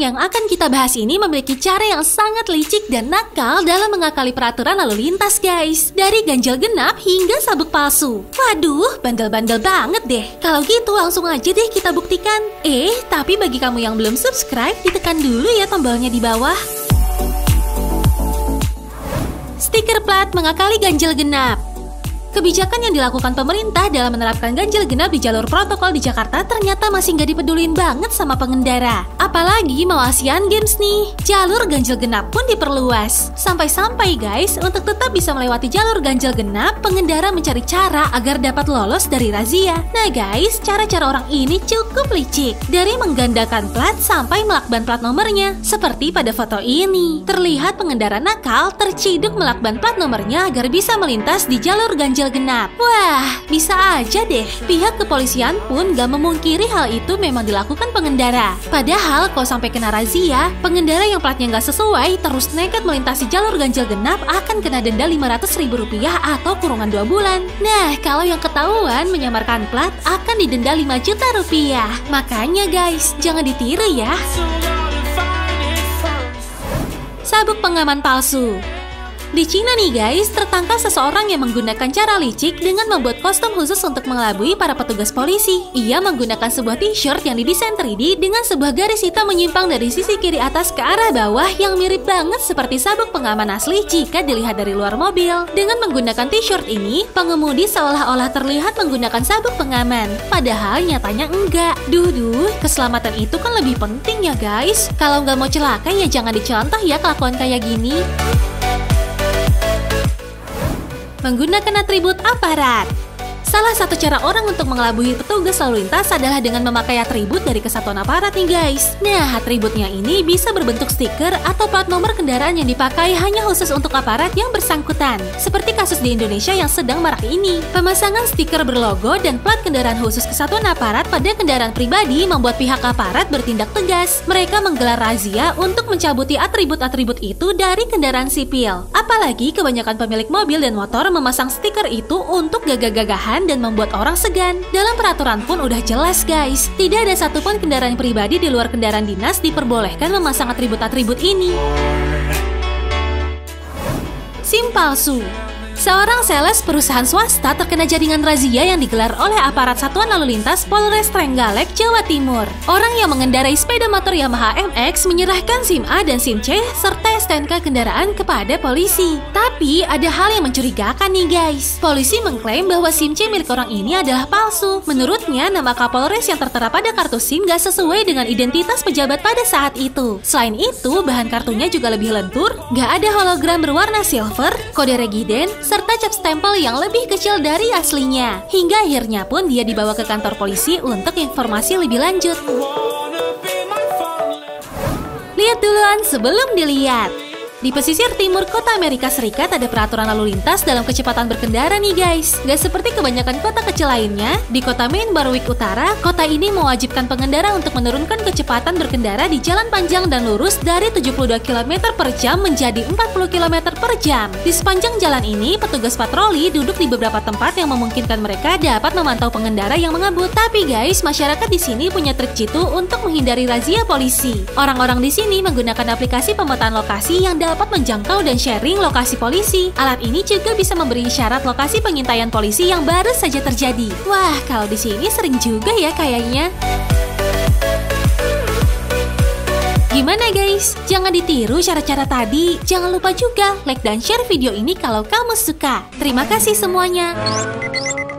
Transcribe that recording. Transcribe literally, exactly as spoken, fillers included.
orang yang akan kita bahas ini memiliki cara yang sangat licik dan nakal dalam mengakali peraturan lalu lintas, guys. Dari ganjil genap hingga sabuk palsu. Waduh, bandel-bandel banget deh. Kalau gitu langsung aja deh kita buktikan. Eh, tapi bagi kamu yang belum subscribe, ditekan dulu ya tombolnya di bawah. Stiker plat mengakali ganjil genap. Kebijakan yang dilakukan pemerintah dalam menerapkan ganjil genap di jalur protokol di Jakarta ternyata masih nggak dipedulin banget sama pengendara. Apalagi mau Asian Games nih, jalur ganjil genap pun diperluas. Sampai-sampai guys, untuk tetap bisa melewati jalur ganjil genap, pengendara mencari cara agar dapat lolos dari razia. Nah guys, cara-cara orang ini cukup licik. Dari menggandakan plat sampai melakban plat nomornya. Seperti pada foto ini. Terlihat pengendara nakal terciduk melakban plat nomornya agar bisa melintas di jalur ganjil genap. Wah, bisa aja deh. Pihak kepolisian pun gak memungkiri hal itu memang dilakukan pengendara. Padahal kalau sampai kena razia, pengendara yang platnya gak sesuai terus nekat melintasi jalur ganjil genap akan kena denda lima ratus ribu rupiah atau kurungan dua bulan. Nah, kalau yang ketahuan menyamarkan plat akan didenda lima juta rupiah. Makanya guys, jangan ditiru ya. Sabuk pengaman palsu. Di Cina nih guys, tertangkap seseorang yang menggunakan cara licik dengan membuat kostum khusus untuk mengelabui para petugas polisi. Ia menggunakan sebuah t-shirt yang didesain tiga D dengan sebuah garis hitam menyimpang dari sisi kiri atas ke arah bawah yang mirip banget seperti sabuk pengaman asli jika dilihat dari luar mobil. Dengan menggunakan t-shirt ini, pengemudi seolah-olah terlihat menggunakan sabuk pengaman. Padahal nyatanya enggak. Duh duh, keselamatan itu kan lebih penting ya guys. Kalau nggak mau celaka ya jangan dicontoh ya kelakuan kayak gini. Menggunakan atribut aparat. Salah satu cara orang untuk mengelabui petugas lalu lintas adalah dengan memakai atribut dari kesatuan aparat nih guys. Nah, atributnya ini bisa berbentuk stiker atau plat nomor kendaraan yang dipakai hanya khusus untuk aparat yang bersangkutan. Seperti kasus di Indonesia yang sedang marak ini. Pemasangan stiker berlogo dan plat kendaraan khusus kesatuan aparat pada kendaraan pribadi membuat pihak aparat bertindak tegas. Mereka menggelar razia untuk mencabuti atribut-atribut itu dari kendaraan sipil. Apalagi kebanyakan pemilik mobil dan motor memasang stiker itu untuk gagah-gagahan dan membuat orang segan. Dalam peraturan pun udah jelas guys, tidak ada satupun kendaraan pribadi di luar kendaraan dinas diperbolehkan memasang atribut-atribut ini. SIM palsu. Seorang sales perusahaan swasta terkena jaringan razia yang digelar oleh aparat Satuan Lalu Lintas Polres Trenggalek, Jawa Timur. Orang yang mengendarai sepeda motor Yamaha M X menyerahkan SIM A dan SIM C serta S T N K kendaraan kepada polisi. Tapi ada hal yang mencurigakan nih guys. Polisi mengklaim bahwa SIM C milik orang ini adalah palsu. Menurutnya, nama Kapolres yang tertera pada kartu SIM gak sesuai dengan identitas pejabat pada saat itu. Selain itu, bahan kartunya juga lebih lentur, gak ada hologram berwarna silver, kode regiden, serta cap stempel yang lebih kecil dari aslinya. Hingga akhirnya pun dia dibawa ke kantor polisi untuk informasi lebih lanjut. Lihat duluan sebelum dilihat. Di pesisir timur kota Amerika Serikat ada peraturan lalu lintas dalam kecepatan berkendara nih guys. Gak seperti kebanyakan kota kecil lainnya, di kota Maine Berwick Utara, kota ini mewajibkan pengendara untuk menurunkan kecepatan berkendara di jalan panjang dan lurus dari tujuh puluh dua kilometer per jam menjadi empat puluh kilometer per jam. Di sepanjang jalan ini, petugas patroli duduk di beberapa tempat yang memungkinkan mereka dapat memantau pengendara yang mengebut. Tapi guys, masyarakat di sini punya trik jitu untuk menghindari razia polisi. Orang-orang di sini menggunakan aplikasi pemetaan lokasi yang dapat menjangkau dan sharing lokasi polisi. Alat ini juga bisa memberi isyarat lokasi pengintaian polisi yang baru saja terjadi. Wah, kalau di sini sering juga ya kayaknya. Gimana guys? Jangan ditiru cara-cara tadi. Jangan lupa juga like dan share video ini kalau kamu suka. Terima kasih semuanya.